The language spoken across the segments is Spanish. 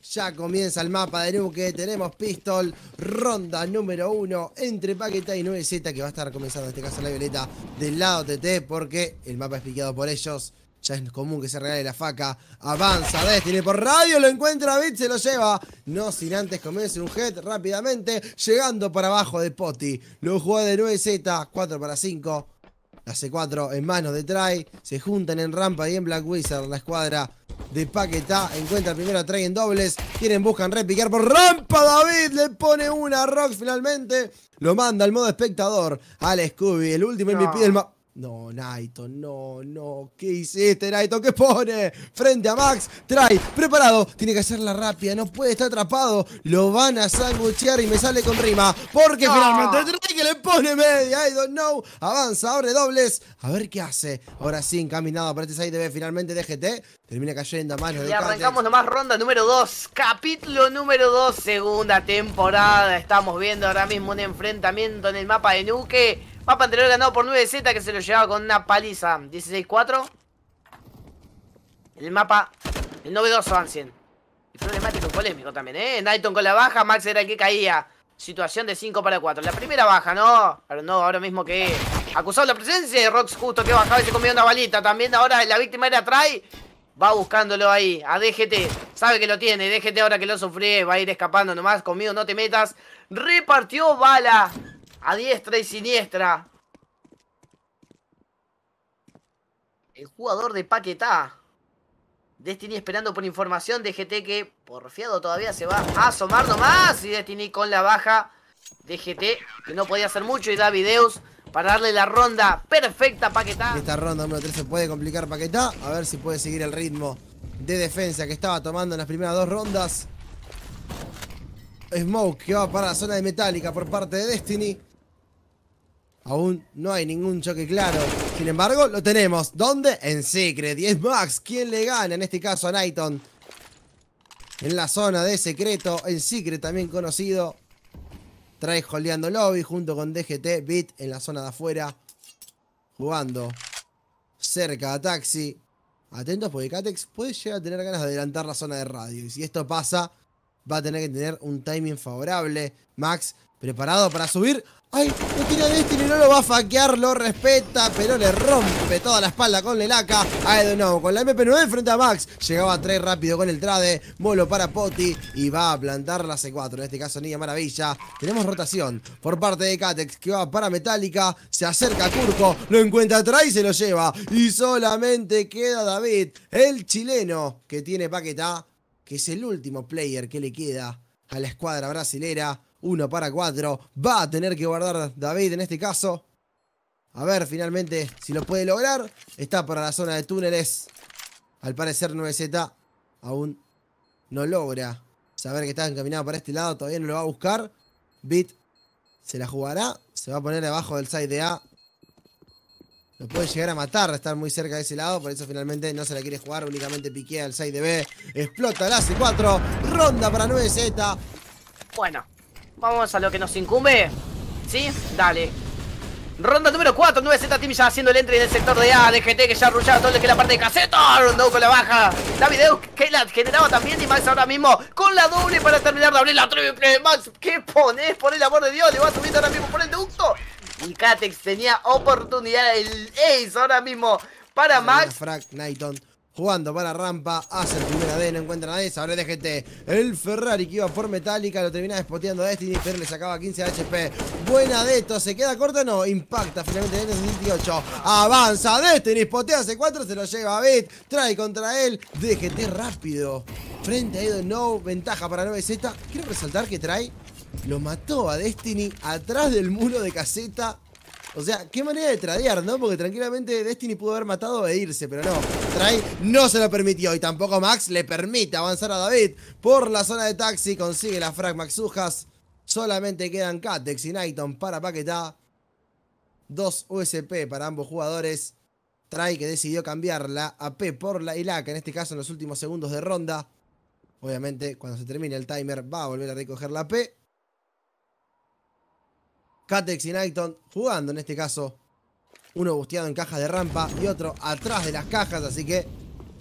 Ya comienza el mapa de Nuke, tenemos Pistol, ronda número 1 entre Paquetá y 9Z, que va a estar comenzando en este caso la violeta del lado TT, porque el mapa es piqueado por ellos. Ya es común que se regale la faca. Avanza Destiny por radio, lo encuentra Bit, se lo lleva. No sin antes comerse un head rápidamente, llegando para abajo de Poti. Lo jugó de 9Z, 4 para 5. La C4 en manos de Try. Se juntan en rampa y en Black Wizard la escuadra de Paquetá. Encuentra primero a Try en dobles. Buscan repiquear por rampa. David le pone una Rox finalmente. Lo manda al modo espectador al Scooby. El último MVP del mapa. No, Nighton, no. ¿Qué hiciste, Nighton? ¿Qué pone? Frente a Max. Try, preparado. Tiene que hacerla rápida. No puede estar atrapado. Lo van a sanguchear y me sale con rima. Porque finalmente Try que le pone media. I don't know. Avanza, abre dobles. A ver qué hace. Ahora sí, encaminado para este side B. Finalmente DGT. Termina cayendo a manos de Y arrancamos nomás ronda número 2. Capítulo número 2. Segunda temporada. Estamos viendo ahora mismo un enfrentamiento en el mapa de Nuke. Mapa anterior ganado por 9Z, que se lo llevaba con una paliza. 16-4. El mapa, el novedoso Ancien. Y problemático y polémico también, Nighton con la baja, Max era el que caía. Situación de 5 para 4. La primera baja, ¿no? Pero no, ahora mismo que acusado la presencia de Rox justo que bajaba y se comía una balita. También ahora la víctima era Try. Va buscándolo ahí, a DGT. Sabe que lo tiene, DGT ahora que lo sufrí. Va a ir escapando nomás, conmigo no te metas. Repartió bala a diestra y siniestra. El jugador de Paquetá. Destiny esperando por información. DGT que porfiado todavía se va a asomar nomás. Y Destiny con la baja. DGT que no podía hacer mucho y da videos para darle la ronda perfecta a Paquetá. Esta ronda número 3 se puede complicar Paquetá. A ver si puede seguir el ritmo de defensa que estaba tomando en las primeras dos rondas. Smoke que va para la zona de Metallica por parte de Destiny. Aún no hay ningún choque claro. Sin embargo, lo tenemos. ¿Dónde? En Secret. Y es Max quien le gana, en este caso a Nighton. En la zona de secreto. En Secret también conocido. Trae holdeando lobby junto con DGT. Bit en la zona de afuera. Jugando cerca a Taxi. Atentos porque Catex puede llegar a tener ganas de adelantar la zona de radio. Y si esto pasa, va a tener que tener un timing favorable. Max preparado para subir. ¡Ay! No tiene a Destiny, no lo va a fakear, lo respeta, pero le rompe toda la espalda con Lelaka. I don't know, con la MP9 frente a Max. Llegaba a 3 rápido con el trade. Molo para Poti y va a plantar la C4. En este caso, Niña Maravilla. Tenemos rotación por parte de Catex que va para Metallica. Se acerca a Curco, lo encuentra atrás y se lo lleva. Y solamente queda David, el chileno que tiene Paquetá, que es el último player que le queda a la escuadra brasilera. 1 para 4. Va a tener que guardar David en este caso. A ver finalmente si lo puede lograr. Está para la zona de túneles. Al parecer 9Z aún no logra saber que está encaminado para este lado. Todavía no lo va a buscar. Bit se la jugará. Se va a poner debajo del side de A. Lo puede llegar a matar, estar muy cerca de ese lado. Por eso finalmente no se la quiere jugar. Únicamente piquea el side de B. Explota la C4. Ronda para 9Z. Bueno, vamos a lo que nos incumbe. ¿Sí? Dale. Ronda número 4, 9Z Team ya haciendo el entry en el sector de A. DGT que ya arrullaba todo lo que es la parte de caseta. No con la baja. La video que la generaba también. Y Max ahora mismo con la doble para terminar de abrir la triple. Max, ¿qué pones? Por el amor de Dios. Le va subiendo ahora mismo por el ducto. Y Catex tenía oportunidad. El ace ahora mismo para Max. Frag Nighton. Jugando para rampa, hace el primer AD, no encuentra a esa, ahora DGT. El Ferrari que iba por Metallica, lo termina despoteando a Destiny, pero le sacaba 15 HP. Buena de esto, ¿se queda corto o no? Impacta finalmente en el 68. Avanza Destiny, spotea C4, se lo lleva a Bit. Trae contra él, DGT rápido. Frente a I don't know, ventaja para 9Z. Quiero resaltar que Trae lo mató a Destiny atrás del muro de caseta. O sea, qué manera de tradear, ¿no? Porque tranquilamente Destiny pudo haber matado e irse, pero no. Try no se lo permitió y tampoco Max le permite avanzar a David por la zona de Taxi. Consigue la frag Maxujas. Solamente quedan Catex y Nighton para Paquetá. 2 USP para ambos jugadores. Try que decidió cambiar la AP por la Ilaka, en este caso en los últimos segundos de ronda. Obviamente, cuando se termine el timer va a volver a recoger la AP. Catex y Nighton jugando en este caso. Uno busteado en cajas de rampa y otro atrás de las cajas. Así que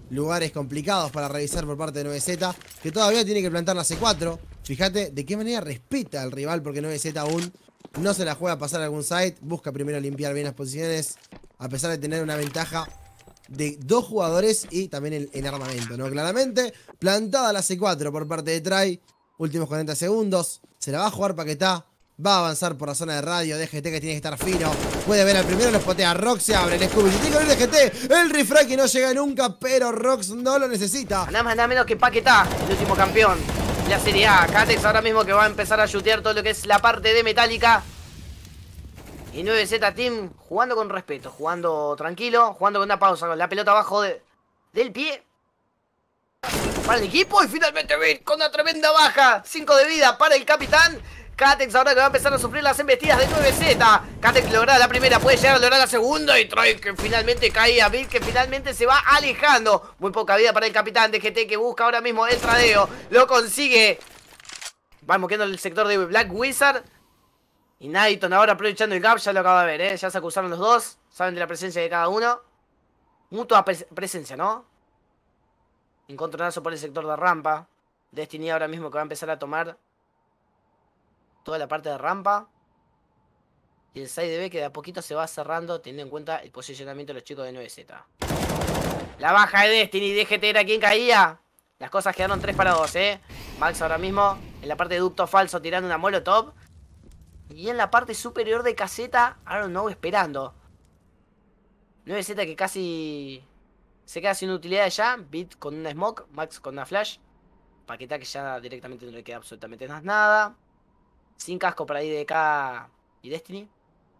lugares complicados para revisar por parte de 9Z, que todavía tiene que plantar la C4. Fíjate de qué manera respeta al rival, porque 9Z aún no se la juega a pasar a algún site. Busca primero limpiar bien las posiciones, a pesar de tener una ventaja de 2 jugadores y también en armamento, ¿no? Claramente, plantada la C4 por parte de Try. Últimos 40 segundos. Se la va a jugar Paquetá. Va a avanzar por la zona de radio. DGT que tiene que estar fino. Puede ver al primero, lo spotea. Rox se abre el Scooby. Tiene que ver DGT. El refrag que no llega nunca, pero Rox no lo necesita. Nada más nada menos que Paquetá, el último campeón de la Serie A. Catex ahora mismo que va a empezar a shootear todo lo que es la parte de Metallica. Y 9Z Team jugando con respeto, jugando tranquilo, jugando con una pausa, con la pelota abajo del pie. Para el equipo y finalmente Bit con una tremenda baja. 5 de vida para el capitán. Catex ahora que va a empezar a sufrir las embestidas de 9Z. Catex logra la primera, puede llegar a lograr la segunda. Y Troy que finalmente cae a Bit, que finalmente se va alejando. Muy poca vida para el capitán de GT que busca ahora mismo el tradeo. Lo consigue. Va moqueando el sector de Black Wizard. Y Nighton ahora aprovechando el gap, ya lo acaba de ver, ya se acusaron los dos. Saben de la presencia de cada uno. Mutua presencia, ¿no? Encontronazo por el sector de rampa. Destiny ahora mismo que va a empezar a tomar toda la parte de rampa. Y el side de B que de a poquito se va cerrando, teniendo en cuenta el posicionamiento de los chicos de 9Z. La baja de Destiny, DGT era quien caía. Las cosas quedaron 3 para 2, Max ahora mismo en la parte de ducto falso tirando una molotov. Y en la parte superior de caseta, I don't know, esperando. 9Z que casi se queda sin utilidad ya. Bit con una smoke, Max con una flash. Paquetá que ya directamente no le queda absolutamente nada. Sin casco para IDK y Destiny.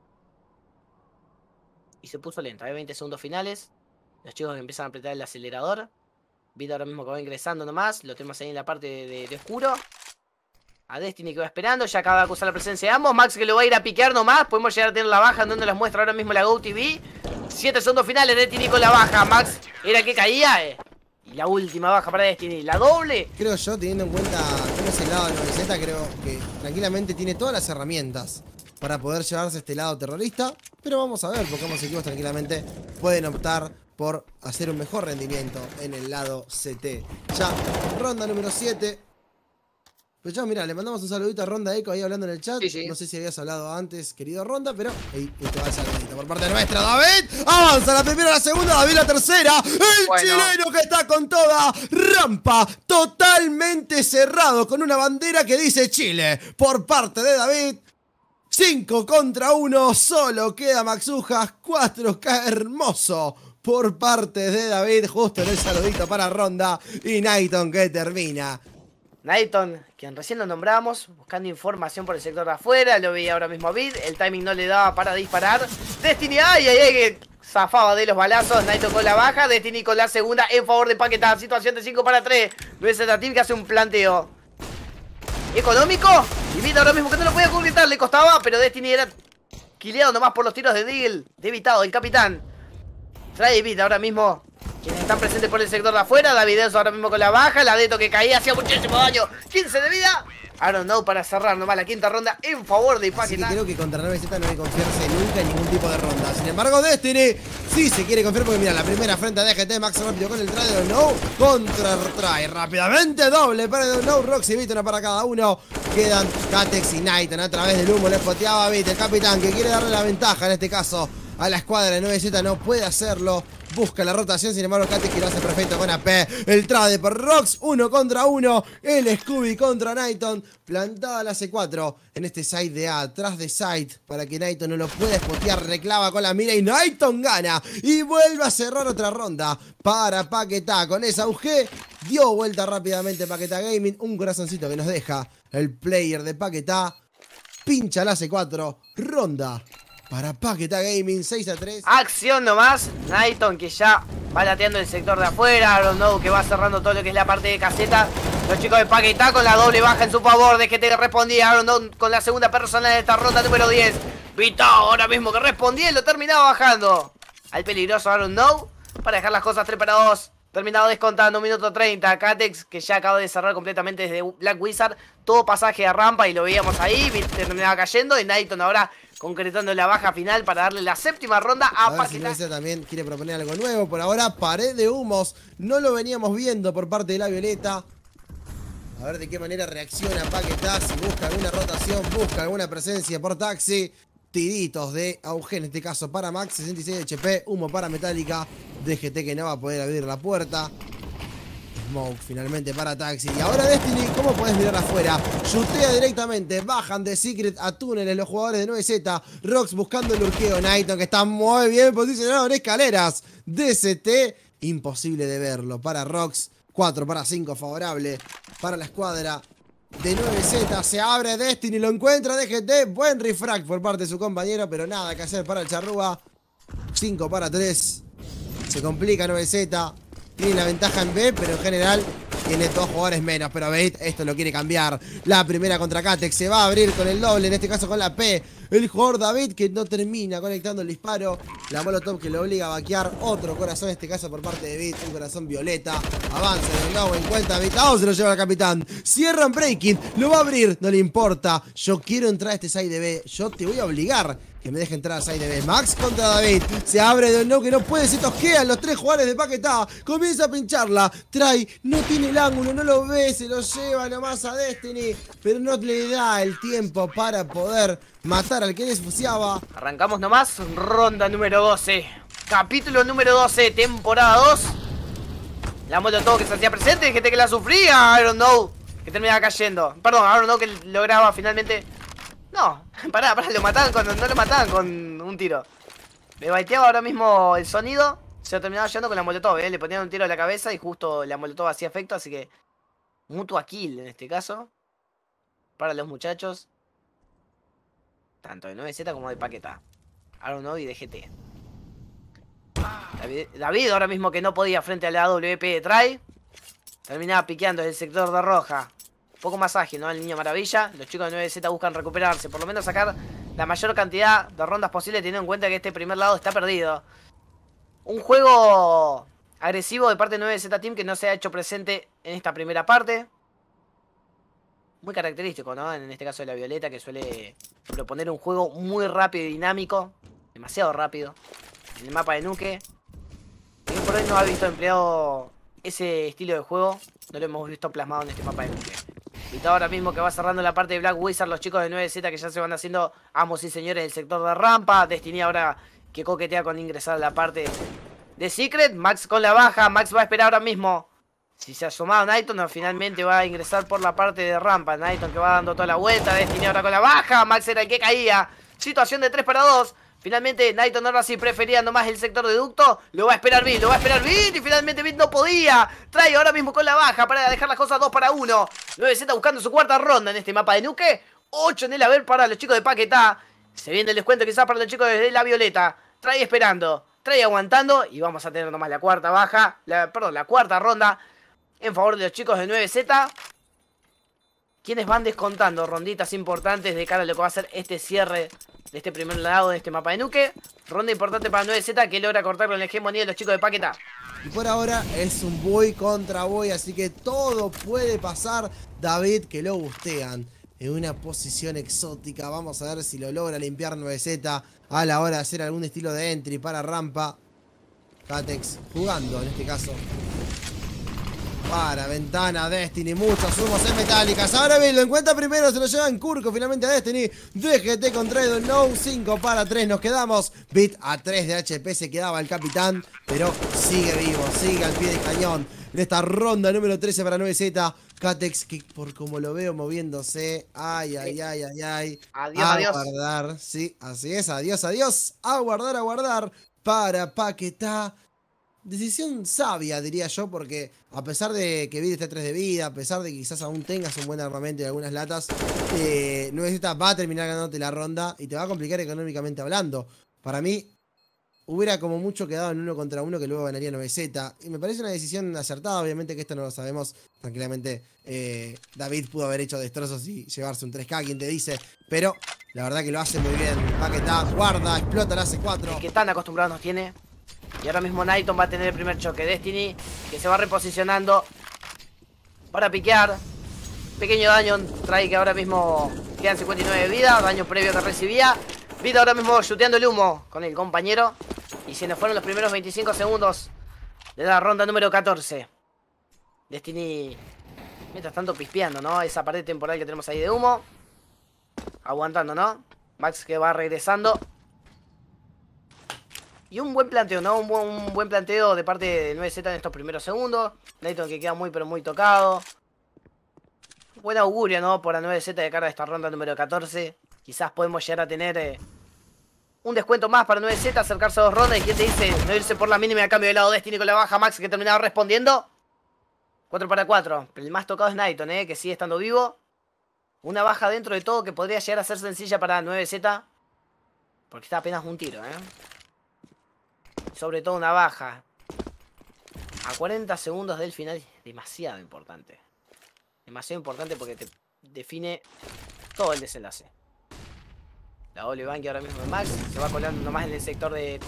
Y se puso lenta, 20 segundos finales. Los chicos que empiezan a apretar el acelerador. Bit ahora mismo que va ingresando nomás. Lo tenemos ahí en la parte de oscuro. A Destiny que va esperando, ya acaba de acusar la presencia de ambos. Max que lo va a ir a piquear nomás. Podemos llegar a tener la baja, en donde las muestra ahora mismo la GoTV. 7 segundos finales, Destiny con la baja. Max era que caía, Y la última baja para Destiny, la doble. Creo yo, teniendo en cuenta cómo es el lado de 9Z, creo que tranquilamente tiene todas las herramientas para poder llevarse este lado terrorista. Pero vamos a ver, porque ambos equipos tranquilamente pueden optar por hacer un mejor rendimiento en el lado CT. Ya, ronda número 7. Pero ya, mira, le mandamos un saludito a Ronda Eco ahí hablando en el chat. Sí. No sé si habías hablado antes, querido Ronda, pero ahí te va el saludito por parte nuestra. David avanza la primera, la segunda, David la tercera. El chileno que está con toda rampa totalmente cerrado con una bandera que dice Chile por parte de David. 5 contra 1, solo queda Maxujas, 4K hermoso por parte de David, justo en el saludito para Ronda y Nighton que termina. Nighton, quien recién lo nombramos, buscando información por el sector de afuera, lo veía ahora mismo a Bit, el timing no le daba para disparar. Destiny, ay, que zafaba de los balazos, Nighton con la baja, Destiny con la segunda en favor de Paquetá, situación de 5 para 3, 9Z Team que hace un planteo económico, y Bit ahora mismo que no lo podía cubrir, le costaba, pero Destiny era quileado nomás por los tiros de Deagle, de evitado, el capitán. Trae Bit ahora mismo, quienes están presentes por el sector de afuera. David Enzo ahora mismo con la baja. La Deto que caía, hacía muchísimo daño. 15 de vida. I don't know para cerrar nomás la quinta ronda en favor de Paquetá. Así que creo que contra 9Z no hay que confiarse nunca en ningún tipo de ronda. Sin embargo, Destiny sí se quiere confiar porque mira, la primera frente a DGT, Max rápido con el try de No. Contra try rápidamente, doble para No. Roxy, Bit, una para cada uno. Quedan Catex y Nighton a través del humo. Le spoteaba Bit, el capitán que quiere darle la ventaja en este caso a la escuadra de 9Z, no puede hacerlo. Busca la rotación, sin embargo, Catex que lo hace perfecto con AP. El trade por Rox, 1 contra 1. El Scooby contra Nighton. Plantada la C4 en este side de A, atrás de side, para que Nighton no lo pueda spotear. Reclava con la mira y Nighton gana. Y vuelve a cerrar otra ronda para Paquetá. Con esa UG dio vuelta rápidamente Paquetá Gaming. Un corazoncito que nos deja el player de Paquetá. Pincha la C4. Ronda para Paquetá Gaming, 6-3. Acción nomás. Nighton que ya va lateando el sector de afuera. Aaron No que va cerrando todo lo que es la parte de caseta. Los chicos de Paquetá con la doble baja en su favor. De que te respondía Aaron No con la segunda personal de esta ronda número 10. Vito ahora mismo que respondía y lo terminaba bajando al peligroso Aaron No para dejar las cosas 3 para 2. Terminado descontando, minuto 30. Catex, que ya acaba de cerrar completamente desde Black Wizard. Todo pasaje a rampa y lo veíamos ahí. Terminaba cayendo. Y Nighton ahora concretando la baja final para darle la séptima ronda a Paquetá. Si también quiere proponer algo nuevo. Por ahora, pared de humos. No lo veníamos viendo por parte de la Violeta. A ver de qué manera reacciona Paquetá. Si busca alguna rotación, busca alguna presencia por taxi. Tiritos de auge, en este caso para Max, 66 HP, humo para Metallica, DGT que no va a poder abrir la puerta. Smoke finalmente para Taxi. Y ahora Destiny, ¿cómo podés mirar afuera? Chutea directamente, bajan de Secret a túneles los jugadores de 9Z. Rox buscando el urqueo, Nighton que está muy bien posicionado en escaleras. DCT, imposible de verlo para Rox. 4 para 5 favorable para la escuadra de 9Z. Se abre Destiny, lo encuentra DGT. Buen refrag por parte de su compañero, pero nada que hacer para el Charrúa. 5 para 3. Se complica 9Z. Tiene la ventaja en B, pero en general tiene 2 jugadores menos. Pero Bait esto lo quiere cambiar. La primera contra Catex se va a abrir con el doble, en este caso con la P. El jugador David que no termina conectando el disparo. La Molotov que lo obliga a vaquear. Otro corazón, en este caso por parte de Bait. Un corazón violeta. Avanza de nuevo, encuentra Bait. Se lo lleva el capitán. Cierran breaking. Lo va a abrir. No le importa. Yo quiero entrar a este side de B. Yo te voy a obligar que me deje entrar a side de B. Max contra David. Se abre de nuevo que no puede. Se tosquean los 3 jugadores de Paquetá. Comienza a pincharla. Trae. No tiene el ángulo. No lo ve. Se lo lleva nomás a Destiny. Pero no le da el tiempo para poder matar al que desfuciaba. Arrancamos nomás, ronda número 12. Capítulo número 12, temporada 2. La Molotov que se hacía presente, gente que la sufría. Iron Know que terminaba cayendo. Perdón, Iron Know que lograba finalmente. No, pará, lo mataban cuando no lo mataban con un tiro. Me baiteaba ahora mismo el sonido. Se lo terminaba yendo con la Molotov, le ponían un tiro a la cabeza y justo la Molotov hacía efecto. Así que mutua kill en este caso para los muchachos, tanto de 9Z como de Paquetá. Iron Know y de GT. David ahora mismo que no podía frente a la AWP de Try. Terminaba piqueando desde el sector de roja. Un poco más ágil, ¿no? El niño maravilla. Los chicos de 9Z buscan recuperarse. Por lo menos sacar la mayor cantidad de rondas posible, teniendo en cuenta que este primer lado está perdido. Un juego agresivo de parte de 9Z Team que no se ha hecho presente en esta primera parte. Muy característico, ¿no? En este caso de la Violeta, que suele proponer un juego muy rápido y dinámico. Demasiado rápido. En el mapa de Nuke. Y por hoy no ha visto empleado ese estilo de juego. No lo hemos visto plasmado en este mapa de Nuke. Y ahora mismo que va cerrando la parte de Black Wizard, los chicos de 9Z que ya se van haciendo amos y señores del sector de rampa. Destiny ahora que coquetea con ingresar a la parte de Secret. Max con la baja. Max va a esperar ahora mismo. Si se ha sumado Nighton, finalmente va a ingresar por la parte de rampa. Nighton que va dando toda la vuelta. Destiny ahora con la baja. Max era el que caía. Situación de 3 para 2. Finalmente Nighton ahora sí prefería nomás el sector de ducto. Lo va a esperar Bit, y finalmente Bit no podía. Trae ahora mismo con la baja para dejar las cosas 2 para 1. 9Z buscando su cuarta ronda en este mapa de Nuke. 8 en el haber para los chicos de Paquetá. Se viene el descuento quizás para los chicos de la Violeta. Trae esperando, trae aguantando. Y vamos a tener nomás la cuarta baja. La cuarta ronda en favor de los chicos de 9Z. Quienes van descontando ronditas importantes de cara a lo que va a ser este cierre de este primer lado de este mapa de Nuke. Ronda importante para 9Z que logra cortar con la hegemonía de los chicos de Paquetá. Y por ahora es un boy contra boy, así que todo puede pasar. David que lo bustean en una posición exótica. Vamos a ver si lo logra limpiar 9Z a la hora de hacer algún estilo de entry para rampa. Catex jugando en este caso para ventana. Destiny, muchos humos en metálicas. Ahora bien, lo encuentra primero, se lo lleva en Curco finalmente a Destiny. DGT contra Idol No, 5 para 3 nos quedamos. Bit a 3 de HP se quedaba el capitán, pero sigue vivo, sigue al pie del cañón. En esta ronda número 13 para 9Z. Catex que por como lo veo moviéndose. Ay. Adiós, a adiós. Guardar, sí, así es, adiós. A guardar para Paquetá. Decisión sabia, diría yo, porque a pesar de que Bit esté 3 de vida, a pesar de que quizás aún tengas un buen armamento y algunas latas, 9Z va a terminar ganándote la ronda y te va a complicar económicamente hablando. Para mí, hubiera como mucho quedado en 1 contra 1 que luego ganaría 9Z. Y me parece una decisión acertada, obviamente que esto no lo sabemos. Tranquilamente, David pudo haber hecho destrozos y llevarse un 3K, quien te dice. Pero la verdad que lo hace muy bien. Paquetá, guarda, explota la C4. Que tan acostumbrados nos tiene Y ahora mismo Nighton va a tener el primer choque. Destiny, que se va reposicionando para piquear. Pequeño daño trae que ahora mismo quedan 59 de vida. Daño previo que recibía. Vida ahora mismo chuteando el humo con el compañero. Y se nos fueron los primeros 25 segundos de la ronda número 14. Destiny, mientras tanto, pispeando, ¿no? Esa pared temporal que tenemos ahí de humo. Aguantando, ¿no? Max que va regresando. Y un buen planteo, ¿no? Un buen planteo de parte de 9Z en estos primeros segundos. Nighton que queda muy pero muy tocado. Buen augurio, ¿no? Por la 9Z de cara a esta ronda número 14. Quizás podemos llegar a tener un descuento más para 9Z, acercarse a 2 rondas. ¿Y quién te dice no irse por la mínima a cambio de lado? Destiny con la baja. Max que terminaba respondiendo. 4 para 4. El más tocado es Nighton, que sigue estando vivo. Una baja dentro de todo que podría llegar a ser sencilla para 9Z. Porque está apenas un tiro, Sobre todo una baja. A 40 segundos del final es demasiado importante. Demasiado importante porque te define todo el desenlace. La doble banque ahora mismo de Max. Se va colando nomás en el sector de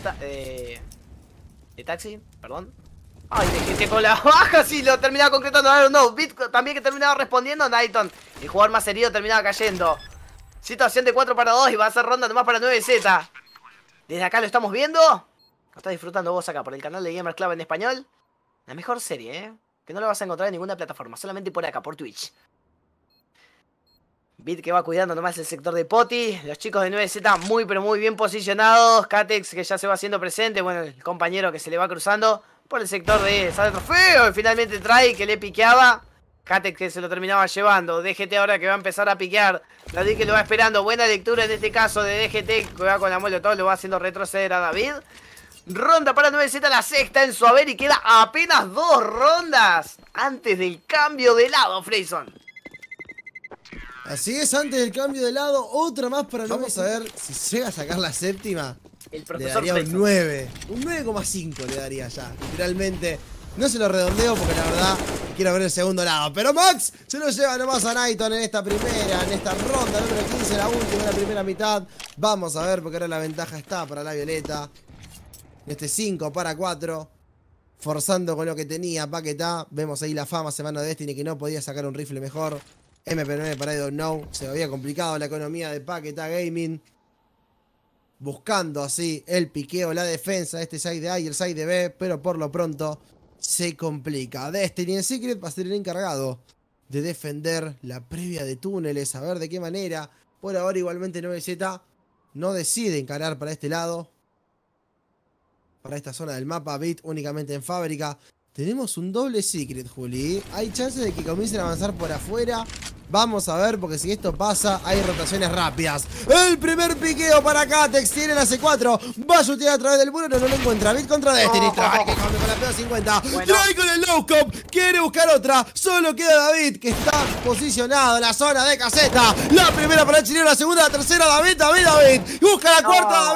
taxi, perdón. Ay, DGT con la baja, sí, lo terminaba concretando. Ahora no, Bit también que terminaba respondiendo. Nighton, el jugador más herido, terminaba cayendo. Situación de 4 para 2 y va a ser ronda nomás para 9Z. Desde acá lo estamos viendo. Lo estás disfrutando vos acá por el canal de Gamer Club en español. La mejor serie, que no la vas a encontrar en ninguna plataforma, solamente por acá, por Twitch. Bit que va cuidando nomás el sector de Poti. Los chicos de 9Z muy pero muy bien posicionados. Catex que ya se va haciendo presente. Bueno, el compañero que se le va cruzando por el sector de Sale Trofeo. Y finalmente trae que le piqueaba. Catex que se lo terminaba llevando. DGT ahora que va a empezar a piquear. David que lo va esperando. Buena lectura en este caso de DGT. Que va con la Molotov. Lo va haciendo retroceder a David. Ronda para 9Z, la sexta en su haber. Y queda apenas 2 rondas antes del cambio de lado, Freyson. Así es, antes del cambio de lado, otra más para vamos a ver si llega a sacar la séptima. El profesor le daría Freyson. un 9, un 9,5 le daría ya, literalmente. No se lo redondeo porque la verdad quiero ver el segundo lado. Pero Max se lo lleva nomás a Nighton en esta ronda número 15, la última, la primera mitad. Vamos a ver porque ahora la ventaja está para la Violeta. En este 5 para 4. Forzando con lo que tenía Paquetá. Vemos ahí la fama semana de Destiny que no podía sacar un rifle mejor. MP9 para I Don't Know. Se había complicado la economía de Paquetá Gaming. Buscando así el piqueo, la defensa de este side de A y el side de B. Pero por lo pronto se complica. Destiny en Secret va a ser el encargado de defender la previa de túneles. A ver de qué manera. Por ahora igualmente 9Z no decide encarar para este lado. Para esta zona del mapa. Bit únicamente en fábrica. Tenemos un doble Secret, Juli. Hay chances de que comiencen a avanzar por afuera. Vamos a ver, porque si esto pasa, hay rotaciones rápidas. El primer piqueo para Catex. Tiene la C4. Va a chutear a través del muro. No lo encuentra. Bit contra Destiny. Trae que cambia con la PO50. Bueno. Trae con el no scope. Quiere buscar otra. Solo queda David, que está posicionado en la zona de caseta. La primera para el chileno. La segunda, la tercera. David. Busca la cuarta.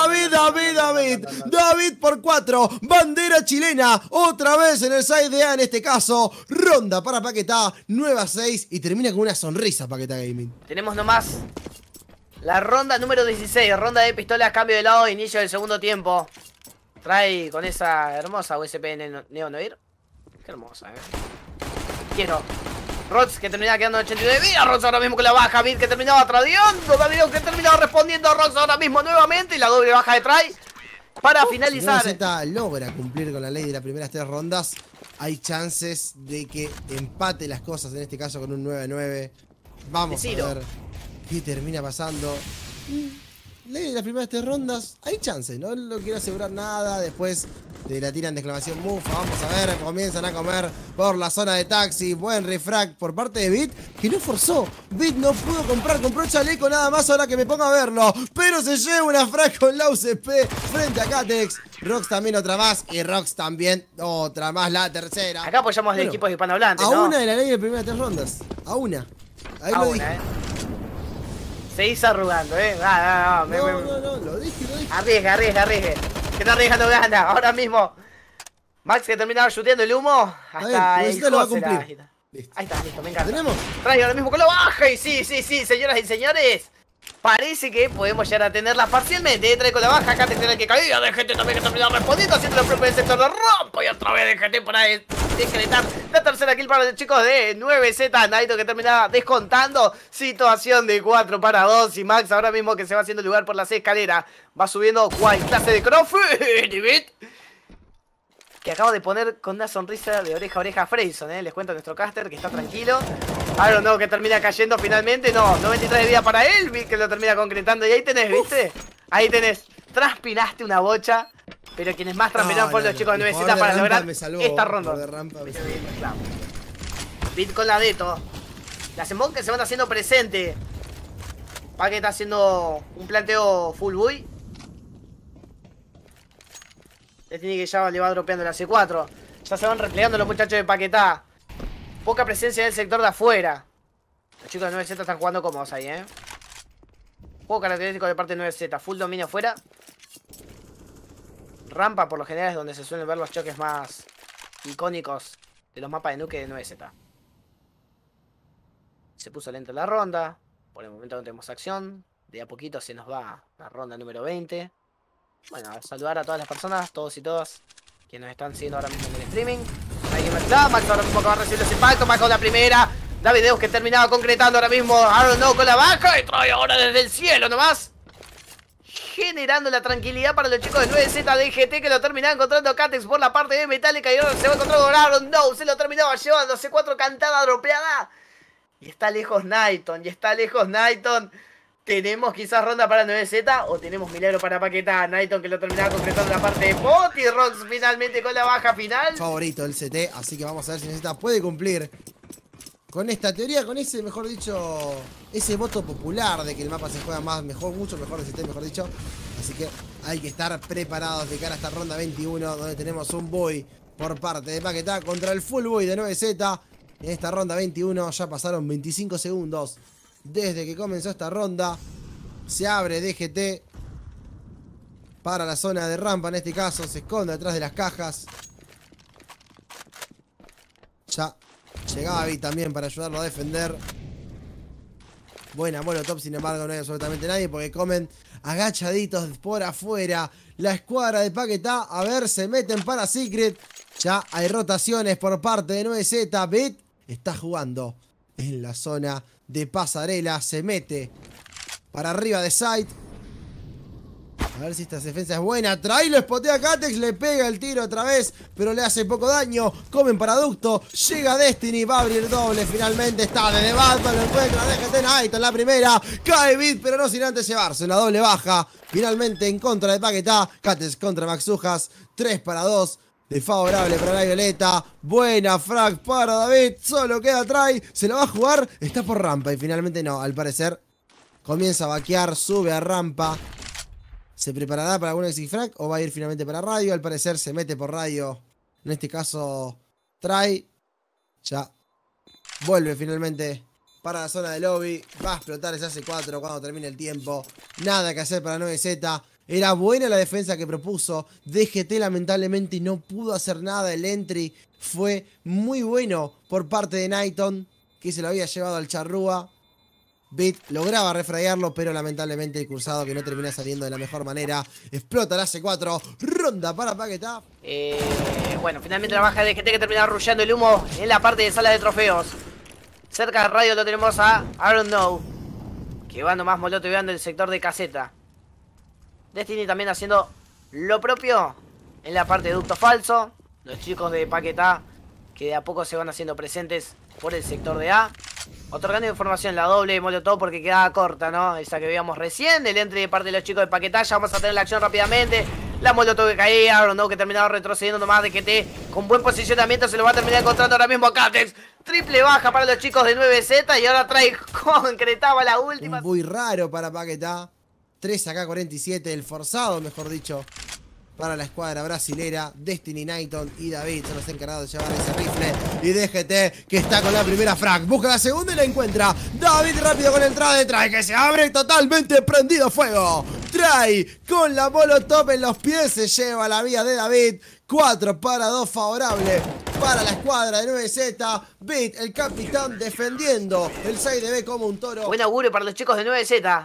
David por 4. Bandera chilena. Otra vez en el side de A en este caso. Ronda para Paquetá. 9-6. Y termina con una sonrisa Paquetá Gaming. Tenemos nomás la ronda número 16. Ronda de pistolas, cambio de lado, inicio del segundo tiempo. Trae con esa hermosa USP Neo Noir. Qué hermosa, Quiero. Rods que terminaba quedando en 89 de vida. Rods ahora mismo con la baja. Bit que terminaba tradeando. David que terminaba respondiendo. Rods ahora mismo nuevamente. Y la doble baja de Try. Para finalizar. Si 9Z logra cumplir con la ley de las primeras 3 rondas, hay chances de que empate las cosas, en este caso con un 9-9. Vamos a ver qué termina pasando. Ley de las primeras 3 rondas, hay chances, no lo quiero asegurar nada. Después de la tiran de exclamación mufa. Vamos a ver, comienzan a comer por la zona de taxi. Buen refrag por parte de Bit, que no forzó. Bit no pudo comprar, compró chaleco nada más ahora que me pongo a verlo. Pero se lleva una frag con la UCP frente a Catex. Rox también otra más. Y Rox también otra más, la tercera. Acá apoyamos de equipos hispanohablantes, a ¿no? una de la ley de primeras 3 rondas. A una. Ahí A lo una, dije. Seguís arrugando, No, lo dije. Arriesgue. Que no arriesga no gana. Ahora mismo. Max que terminaba chuteando el humo. Hasta el lo va a José cumplir. Ahí está, listo, me encanta. ¿Tenemos? Trae ahora mismo con la baja. Y sí, señoras y señores. parece que podemos llegar a tenerla parcialmente. Trae con la baja, acá tendrá el que caía. DGT también que terminó respondiendo, haciendo lo propio del sector de Rampa. Y otra vez DGT para decretar la tercera kill para los chicos de 9Z. Naito que termina descontando. Situación de 4 para 2. Y Max ahora mismo que se va haciendo lugar por las escaleras. Va subiendo cual clase de crossfit. Que acabo de poner con una sonrisa de oreja a oreja a Freyson, Les cuento a nuestro caster que está tranquilo. I don't know, que termina cayendo finalmente. No, 93 de vida para él, que lo termina concretando. Y ahí tenés, ¿viste? Ahí tenés. Transpiraste una bocha. Pero quienes más transpiraron fueron los chicos de 9Z para lograr esta ronda. Bit con la Deto. Las Emon que se van haciendo presente. Paque está haciendo un planteo full buy. Tiene que ya le va dropeando la C4. Ya se van replegando los muchachos de Paquetá. Poca presencia en el sector de afuera. Los chicos de 9Z están jugando cómodos ahí, Juego característico de parte de 9Z. Full dominio afuera. Rampa por lo general es donde se suelen ver los choques más icónicos de los mapas de nuke de 9Z. Se puso lenta la ronda. Por el momento no tenemos acción. De a poquito se nos va la ronda número 20. Bueno, a saludar a todas las personas, todos y todas que nos están siguiendo ahora mismo en el streaming. Hay que meterla, Max ahora mismo que va a recibir ese impacto, Max con la primera. David Deus que terminaba concretando ahora mismo, I don't know, con la baja y trae ahora desde el cielo nomás. Generando la tranquilidad para los chicos de 9Z DGT que lo terminaba encontrando Catex por la parte de Metallica y ahora se va a encontrar con Aaron No, se lo terminaba llevando, C4 cantada dropeada. Y está lejos Nighton, ¿Tenemos quizás ronda para 9Z o tenemos milagro para Paquetá? Nighton que lo terminaba concretando la parte de Potty Rocks finalmente con la baja final. Favorito el CT, así que vamos a ver si 9Z puede cumplir con esta teoría, con ese, mejor dicho, ese voto popular de que el mapa se juega más, mejor, mucho mejor el CT, mejor dicho. Así que hay que estar preparados de cara a esta ronda 21, donde tenemos un buy por parte de Paquetá contra el full buy de 9Z. En esta ronda 21 ya pasaron 25 segundos. Desde que comenzó esta ronda, se abre DGT para la zona de rampa. En este caso, se esconde detrás de las cajas. Ya llegaba Gaby también para ayudarlo a defender. Buena molotov, sin embargo, no hay absolutamente nadie porque comen agachaditos por afuera. La escuadra de Paquetá, a ver, se meten para Secret. Ya hay rotaciones por parte de 9Z. Bit está jugando en la zona de pasarela, se mete para arriba de site. A ver si esta defensa es buena. Trae, lo spotea a Catex, le pega el tiro otra vez, pero le hace poco daño. Comen para ducto, llega Destiny, va a abrir doble. Finalmente está desde Batman, lo encuentra DGT Night en la primera. Cae Bit, pero no sin antes llevarse una doble baja. Finalmente en contra de Paquetá. Catex contra Maxujas, 3 para 2. Desfavorable para la Violeta. Buena frag para David. Solo queda Try. Se lo va a jugar. Está por rampa y finalmente no. Al parecer comienza a vaquear. Sube a rampa. ¿Se preparará para algún exit frag o va a ir finalmente para radio? Al parecer se mete por radio. En este caso Try. Ya vuelve finalmente para la zona de lobby. Va a explotar ese AC4 cuando termine el tiempo. Nada que hacer para 9Z. Era buena la defensa que propuso. DGT lamentablemente no pudo hacer nada. El entry fue muy bueno por parte de Nighton, que se lo había llevado al charrúa. Bit lograba refraguearlo, pero lamentablemente el cruzado que no termina saliendo de la mejor manera. Explota la C4. Ronda para Paquetá. Bueno, finalmente la baja de DGT que termina rushando el humo en la parte de sala de trofeos. Cerca del radio lo tenemos a I don't know, que va nomás moloteando el sector de caseta. Destiny también haciendo lo propio en la parte de ducto falso. Los chicos de Paquetá que de a poco se van haciendo presentes por el sector de A. Otorgando información, la doble de molotov porque quedaba corta, ¿no? Esa que veíamos recién. El entry de parte de los chicos de Paquetá. Ya vamos a tener la acción rápidamente. La molotov que caía, no, que terminaba retrocediendo nomás de GT. Con buen posicionamiento se lo va a terminar encontrando ahora mismo a Catex. Triple baja para los chicos de 9Z y ahora trae concretaba la última. Muy raro para Paquetá. 3 acá 47, el forzado, mejor dicho, para la escuadra brasilera. Destiny, Nighton y David son los encargados de llevar ese rifle. Y DGT que está con la primera frag. Busca la segunda y la encuentra. David rápido con el trade. Trae que se abre totalmente prendido fuego. Trae con la molotov en los pies. Se lleva la vía de David. 4 para 2 favorable para la escuadra de 9Z. Bit, el capitán, defendiendo el 6 de B como un toro. Buen augurio para los chicos de 9Z.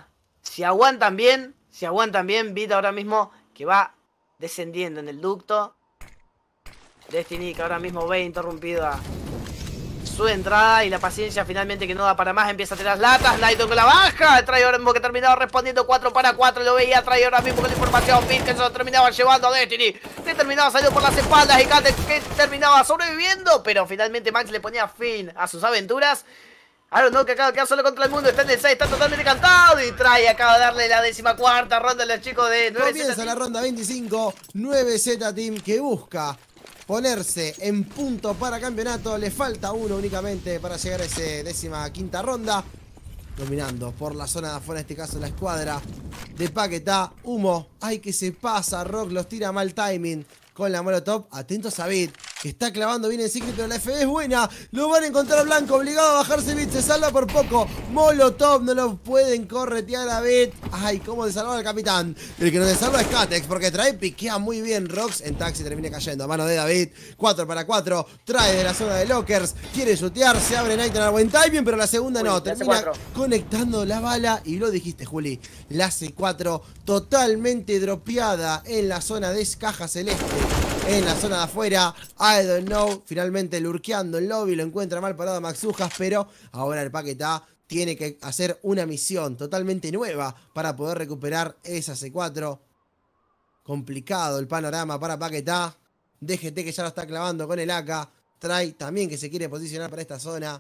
Si aguantan bien, Beat ahora mismo que va descendiendo en el ducto. Destiny que ahora mismo ve interrumpida su entrada y la paciencia finalmente que no da para más. Empieza a tirar las latas, Nighton con la baja. Trae ahora mismo que terminaba respondiendo 4 para 4. Lo veía, trae ahora mismo con la información. Beat que se lo terminaba llevando a Destiny. Que terminaba saliendo por las espaldas y Kate que terminaba sobreviviendo. Pero finalmente Max le ponía fin a sus aventuras. Ahora no, que acaba de quedar solo contra el mundo. Está en el 6, está totalmente cantado. Y trae, acaba de darle la 14ª ronda a los chicos de 9Z. Comienza la ronda 25. 9Z Team que busca ponerse en punto para campeonato. Le falta uno únicamente para llegar a esa 15ª ronda. Dominando por la zona de afuera, en este caso la escuadra de Paquetá. Humo, ay que se pasa. Rock los tira mal timing con la molotov. Atentos a Beat, que está clavando bien en Secret, pero la FB es buena. Lo van a encontrar Blanco, obligado a bajarse Beat. Se salva por poco. Molotov, no lo pueden corretear a Beat. Ay, cómo desalvar al capitán. El que nos desalva es Catex, porque trae, piquea muy bien Rox. En taxi termina cayendo a mano de David. 4 para 4. Trae de la zona de Lockers. Quiere shootear. Se abre Nighton al buen timing, pero la segunda no. Termina conectando la bala. Y lo dijiste, Juli. La C4 totalmente dropeada en la zona de caja celeste. En la zona de afuera, I don't know. Finalmente lurkeando el lobby, lo encuentra mal parado a Maxujas, pero ahora el Paquetá tiene que hacer una misión totalmente nueva para poder recuperar esa C4. Complicado el panorama para Paquetá. DGT que ya lo está clavando con el AK. Try también que se quiere posicionar para esta zona.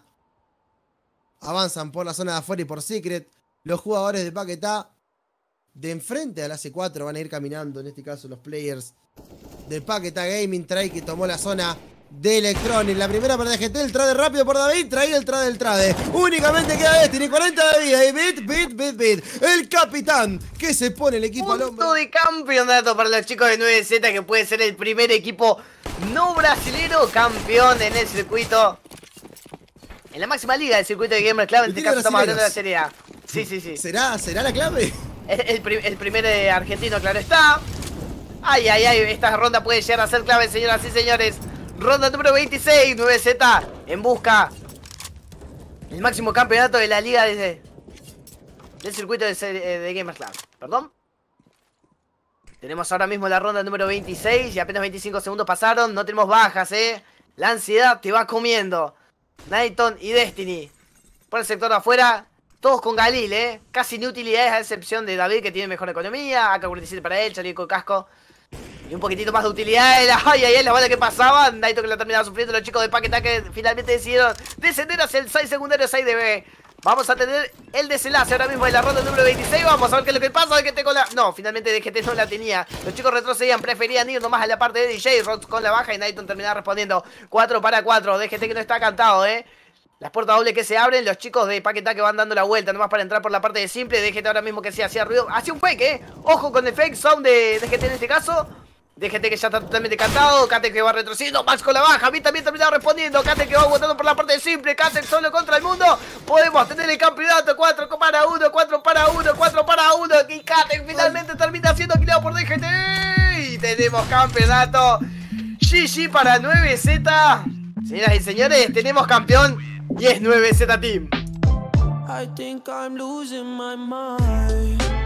Avanzan por la zona de afuera y por Secret. Los jugadores de Paquetá de enfrente a la C4 van a ir caminando, en este caso los players de Paquetá Gaming. Trae que tomó la zona de Electronic. La primera para DGT, el trade rápido por David. Trae el trade. Únicamente queda Destiny, 40 de vida. Y Beat. El capitán que se pone el equipo al hombro. Punto de campeonato para los chicos de 9Z, que puede ser el primer equipo no brasilero campeón en el circuito. En la máxima liga del circuito de Gamer Club. En este caso estamos hablando de la Serie A. Sí. ¿Será la clave? El primer argentino, claro está. Ay, esta ronda puede llegar a ser clave, señoras y señores. Ronda número 26, 9Z en busca del máximo campeonato de la liga del circuito de Gamers Club. Perdón. Tenemos ahora mismo la ronda número 26 y apenas 25 segundos pasaron. No tenemos bajas, La ansiedad te va comiendo. Nighton y Destiny por el sector de afuera. Todos con Galil, Casi ni utilidades, a excepción de David, que tiene mejor economía. AK-47 para él, chaleco de casco. Y un poquitito más de utilidades. Ay, la bala que pasaba. Nighton que la terminaba sufriendo. Los chicos de Paquetá que finalmente decidieron descender hacia el 6 secundario 6 de B. Vamos a tener el desenlace ahora mismo en la ronda número 26. Vamos a ver qué es lo que pasa. DGT con la... No, finalmente DGT no la tenía. Los chicos retrocedían, preferían ir nomás a la parte de DJ. Rods con la baja y Nighton terminaba respondiendo 4 para 4. DGT que no está cantado, Las puertas dobles que se abren, los chicos de Paquetá que van dando la vuelta nomás para entrar por la parte de simple. DGT ahora mismo que se hacía ruido, hacía un fake, Ojo con el fake sound de DGT en este caso. DGT que ya está totalmente cantado. Kate que va retrocediendo, Max con la baja. Beat también terminado respondiendo. Kate que va votando por la parte de simple. Kate solo contra el mundo. Podemos tener el campeonato. 4 para 1, 4 para 1, 4 para 1. Y Kate finalmente termina siendo alquilado por DGT. Y tenemos campeonato. GG para 9Z. Señoras y señores, tenemos campeón. Y es 9Z Team. I think I'm losing my mind.